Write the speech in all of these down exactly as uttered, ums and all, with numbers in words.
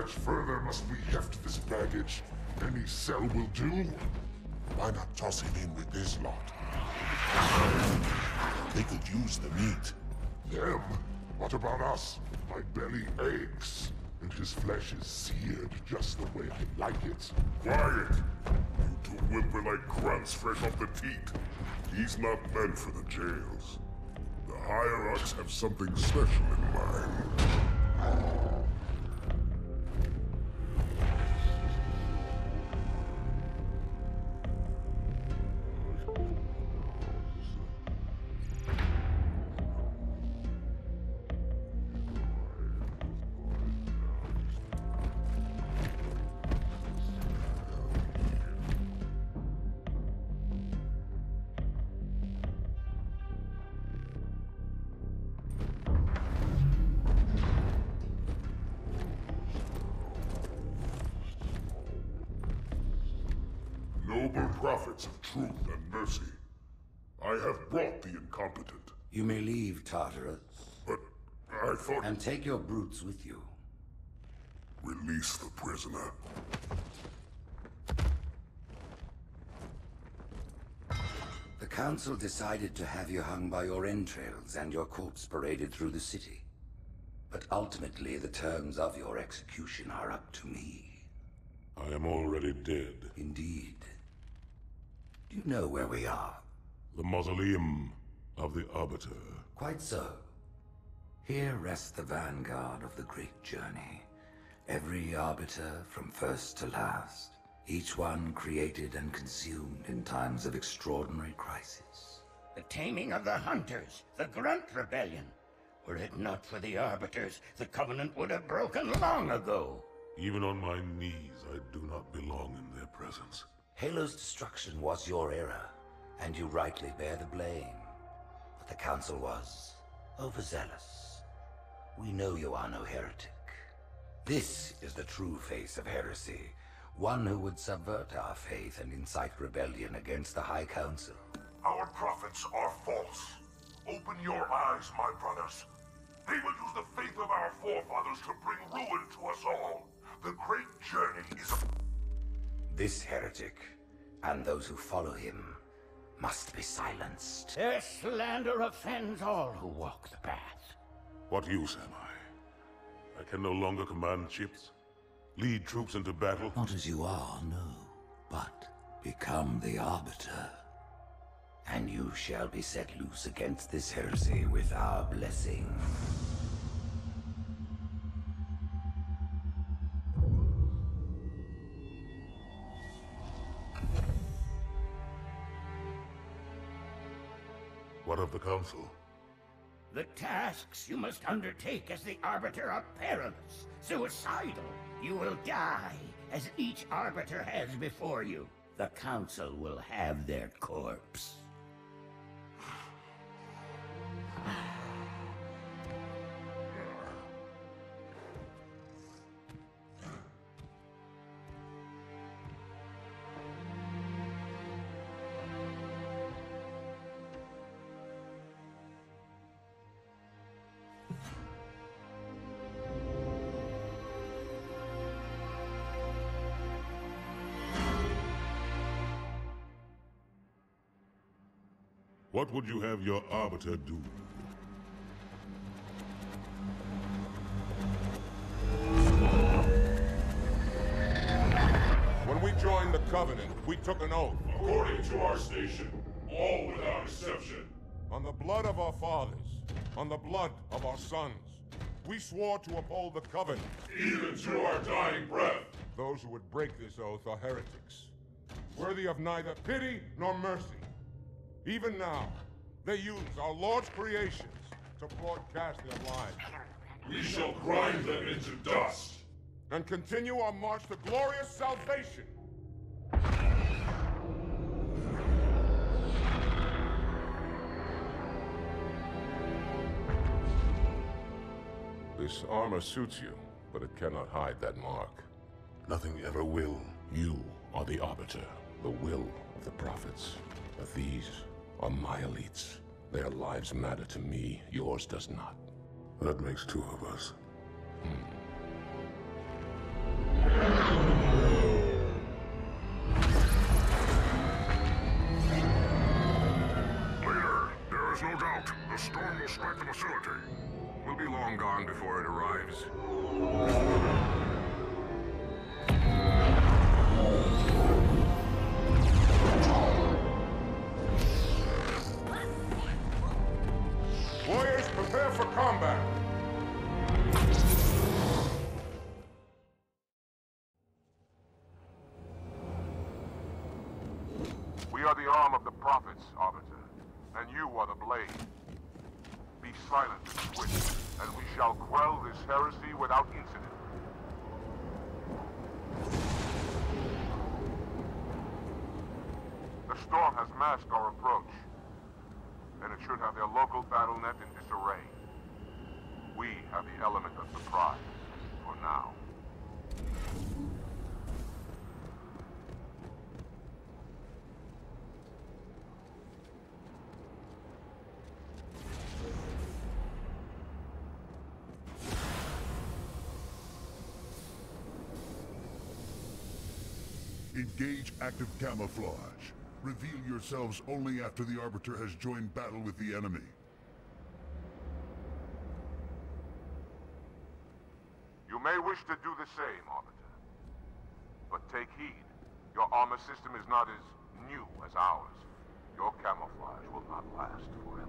much further must we heft this baggage? Any cell will do? Why not toss him in with this lot? They could use the meat. Them? What about us? My belly aches, and his flesh is seared just the way I like it. Quiet! You two whimper-like grunts fresh off the teat. He's not meant for the jails. The hierarchs have something special in mind. Noble prophets of truth and mercy, I have brought the incompetent. You may leave, Tartarus. But I thought... And take your brutes with you. Release the prisoner. The Council decided to have you hung by your entrails and your corpse paraded through the city. But ultimately, the terms of your execution are up to me. I am already dead. Indeed. Do you know where we are? The mausoleum of the Arbiter. Quite so. Here rests the vanguard of the great journey. Every Arbiter from first to last. Each one created and consumed in times of extraordinary crisis. The taming of the Hunters, the Grunt Rebellion. Were it not for the Arbiters, the Covenant would have broken long ago. Even on my knees, I do not belong in their presence. Halo's destruction was your error, and you rightly bear the blame. But the Council was overzealous. We know you are no heretic. This is the true face of heresy, one who would subvert our faith and incite rebellion against the High Council. Our prophets are false. Open your eyes, my brothers. They will use the faith of our forefathers to bring ruin to us all. The great journey is a... This heretic, and those who follow him, must be silenced. Their slander offends all who walk the path. What use am I? I can no longer command ships, lead troops into battle. Not as you are, no, but become the Arbiter. And you shall be set loose against this heresy with our blessing. What of the Council? The tasks you must undertake as the Arbiter are perilous, suicidal. You will die, as each Arbiter has before you. The Council will have their corpse. What would you have your Arbiter do? When we joined the Covenant, we took an oath. According to our station, all without exception. On the blood of our fathers, on the blood of our sons, we swore to uphold the Covenant. Even to our dying breath. Those who would break this oath are heretics, worthy of neither pity nor mercy. Even now, they use our Lord's creations to broadcast their lies. We shall grind them into dust. And continue our march to glorious salvation. This armor suits you, but it cannot hide that mark. Nothing ever will. You are the Arbiter, the will of the prophets. But these are my elites. Their lives matter to me, yours does not. That makes two of us. Hmm. The storm will strike the facility. We'll be long gone before it arrives. Warriors, prepare for combat! We are the arm of the prophets, Arbiter, and you are the blade. Be silent and swift, and we shall quell this heresy without incident. The storm has masked our approach, and it should have their local battle net in disarray. We have the element of surprise, for now. Engage active camouflage. Reveal yourselves only after the Arbiter has joined battle with the enemy. You may wish to do the same, Arbiter. But take heed. Your armor system is not as new as ours. Your camouflage will not last forever.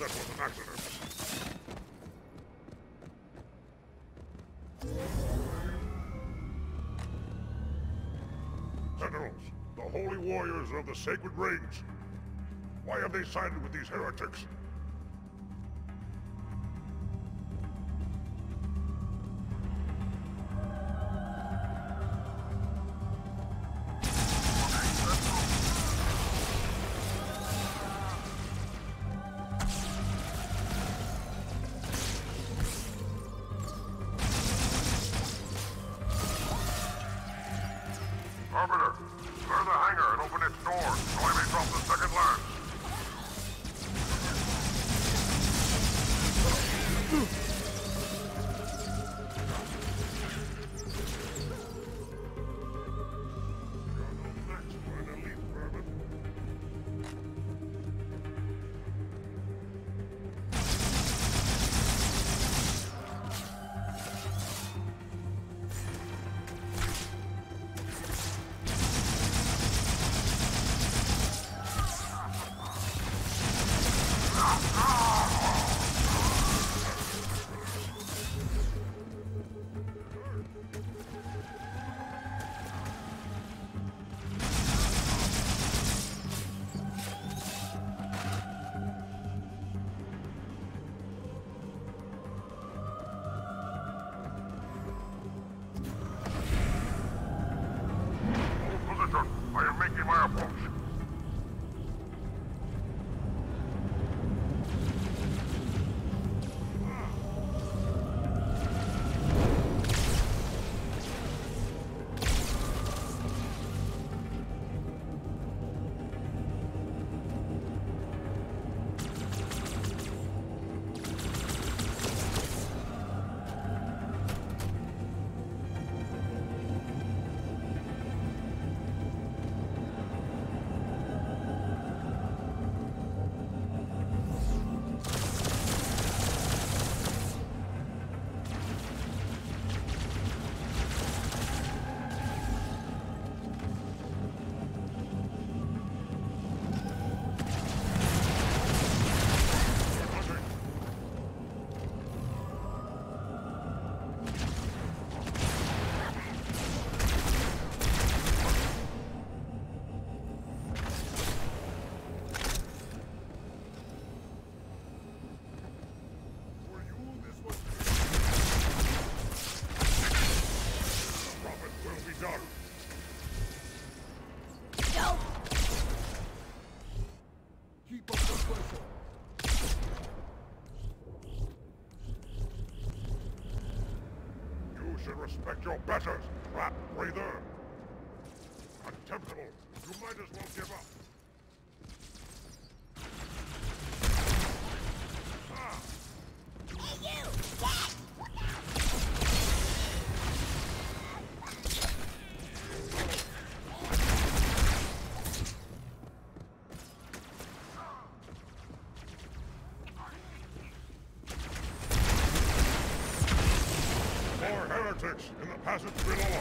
that was an accident. Sentinels, the holy warriors of the sacred rings. Why have they sided with these heretics? Arbiter, clear the hangar and open its doors so I may drop the second lance. I am making my approach. should respect your betters, rat breather. Contemptible. You might as well give up. Ah. Hey, you! Dad! More heretics in the passage below.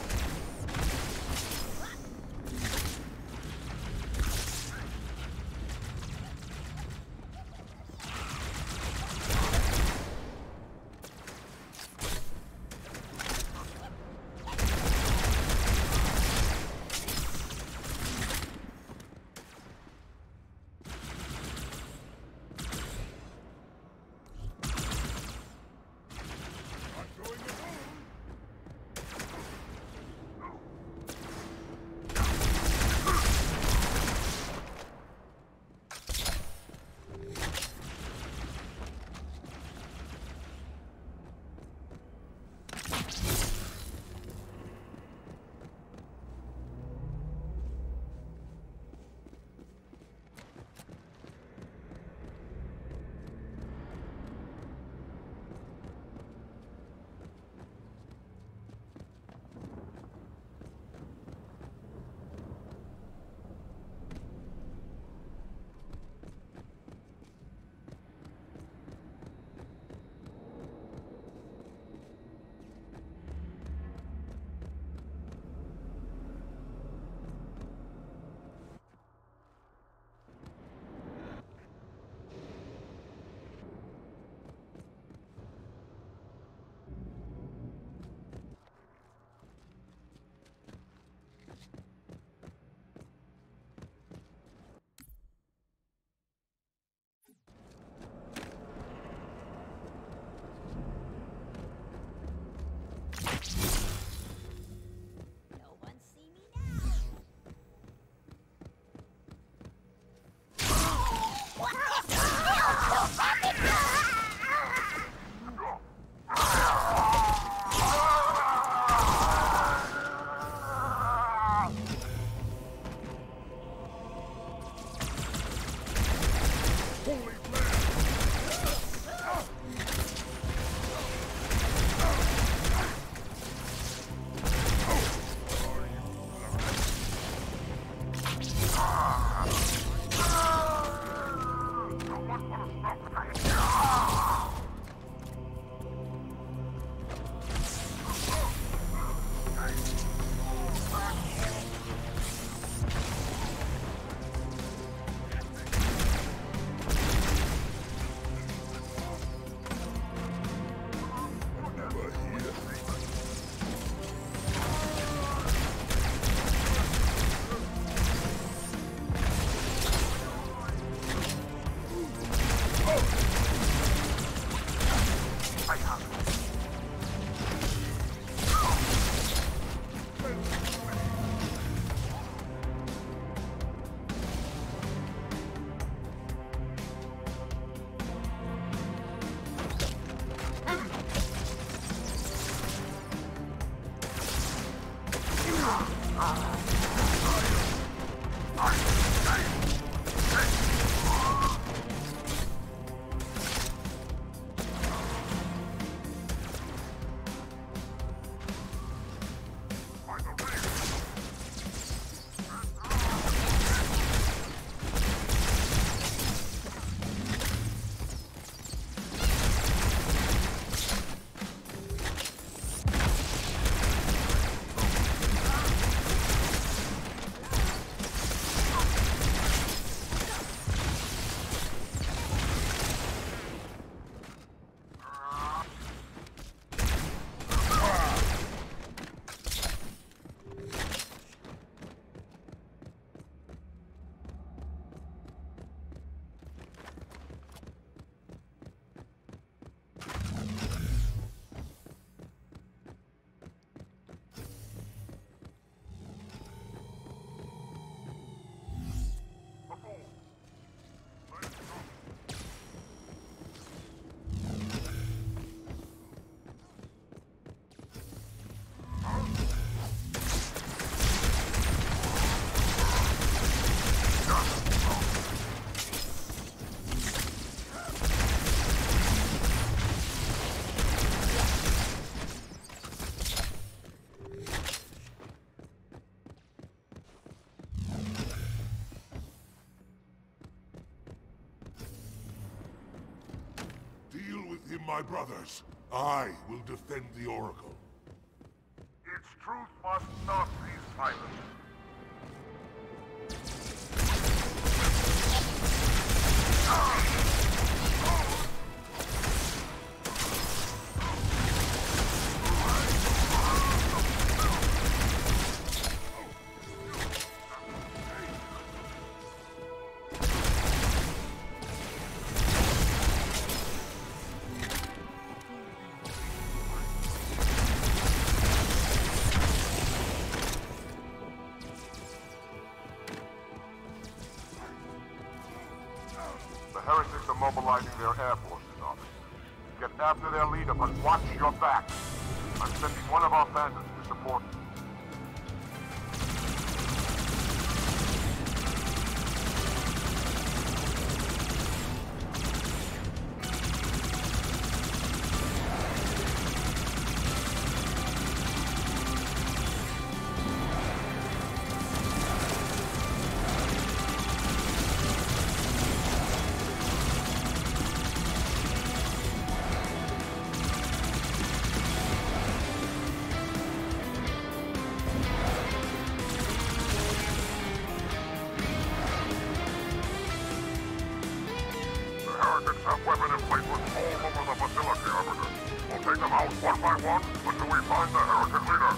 No one see me now. My brothers, I will defend the Oracle. Its truth must not be silenced. Heretics are mobilizing their air forces, officer. Get after their leader, but watch your back. I'm sending one of our bandits to support you. Heretics have weapon emplacements all over the facility, Arbiter. We'll take them out one by one until we find the heretic leader.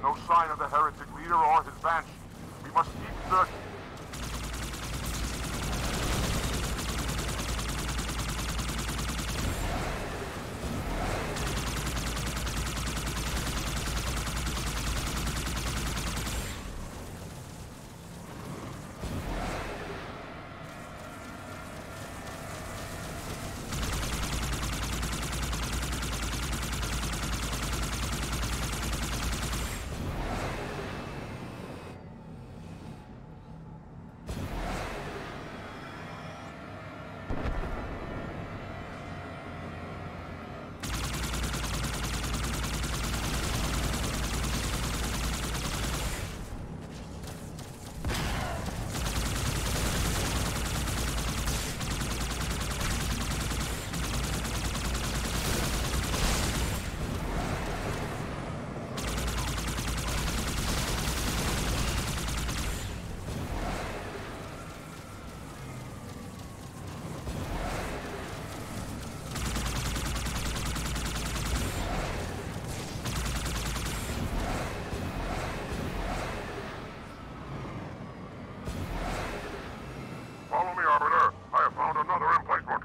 No sign of the heretic leader or his banshee. We must keep searching. Follow me, Arbiter. I have found another emplacement.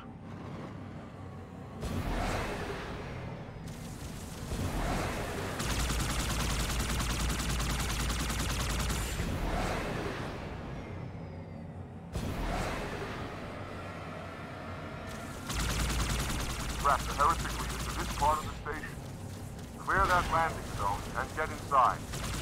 Track the heretic leader to this part of the station. Clear that landing zone and get inside.